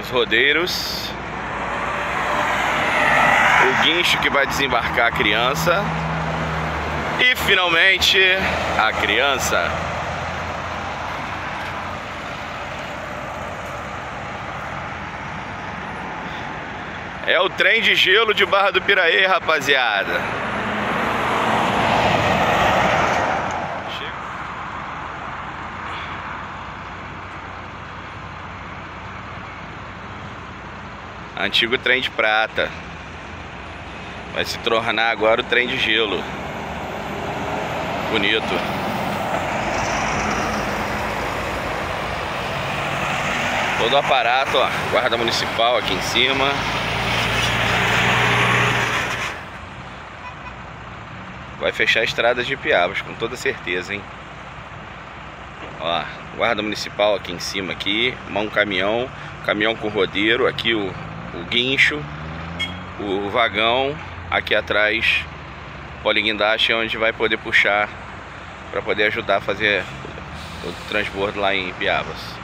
os rodeiros, o guincho que vai desembarcar a criança e finalmente a criança. É o trem de gelo de Barra do Piraí, rapaziada. Antigo trem de prata vai se tornar agora o trem de gelo. Bonito. Todo o aparato, ó, guarda municipal aqui em cima. Vai fechar a estrada de Ipiabas, com toda certeza, hein? Ó, guarda municipal aqui em cima aqui, um caminhão com rodeiro, aqui o guincho, o vagão, aqui atrás poliguindaste, onde vai poder puxar para poder ajudar a fazer o transbordo lá em Ipiabas.